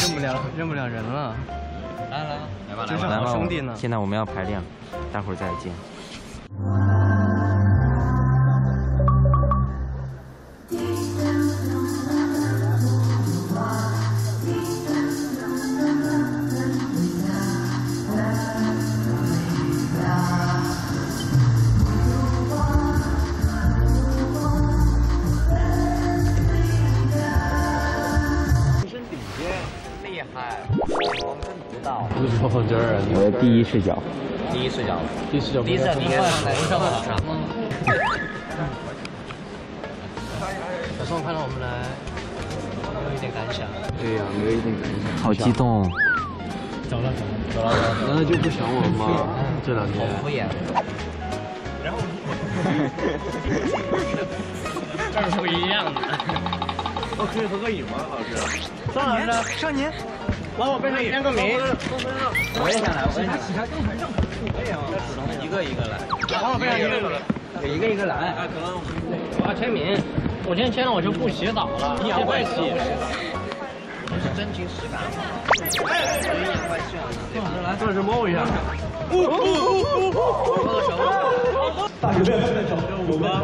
认不了人了。 来吧， 真是好兄弟呢。 现在我们要排练，待会儿再见。 不是放这儿， 我的第一视角。 第一视角， 第一视角， 第一视角，你看来上好上。 小宋看到我们来，有没有一点感想？ 对呀，没有一点感想。好激动。 走了。难道就不想我吗？这两天。 敷衍。然后。这是不一样的。 可以合个影吗，老师？ 张老师，少年。老我背上签个名。 我也想来，我也想来。可以啊，一个一个来。 老我背上一个来。 一个一个来。 可能我要签名。我今天签了，我就不洗澡了。阴阳怪气。 这是真情实感。阴阳怪气啊！ 来，这是摸一下。 握个手。 大学练的小学舞吗？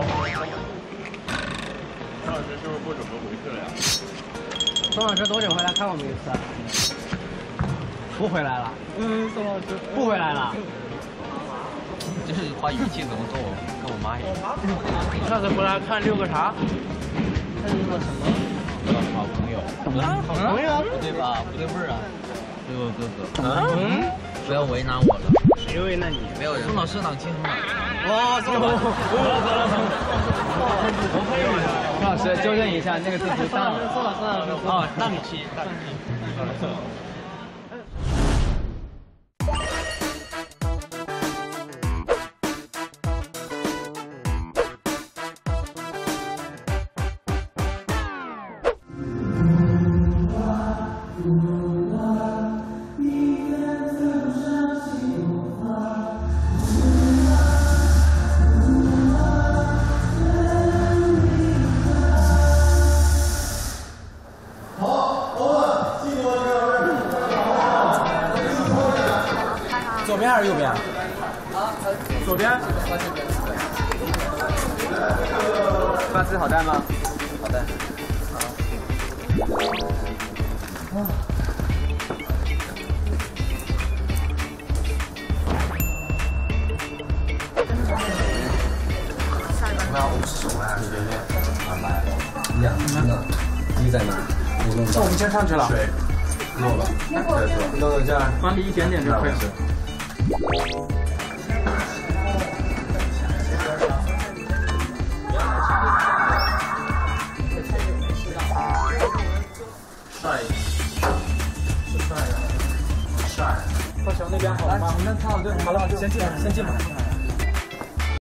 张老师是不是不准备回去了呀？ 宋老师多久回来看我们一次？不回来了。宋老师不回来了。 就是把语气怎么跟我妈一样。 上次回来看六个啥？ 看六个什么？好朋友。 好朋友？ 不对吧？不对味儿啊。六个哥哥。不要为难我了。 谁为难你？ 没有人。宋老师档期很满。 哇，宋老师。 宋老师纠正一下，那个字是档。 宋老师。 哦，档期。 左边还是右边？ 左边。 发丝好带吗？好带。 那我们是手来还是圆圆？来，两个，一在哪？ 我们先上去了。 水，漏了，漏这儿， 放低一点点就可以。 帅。 到小那边好吗？那差不多，好了，先进来，先进来。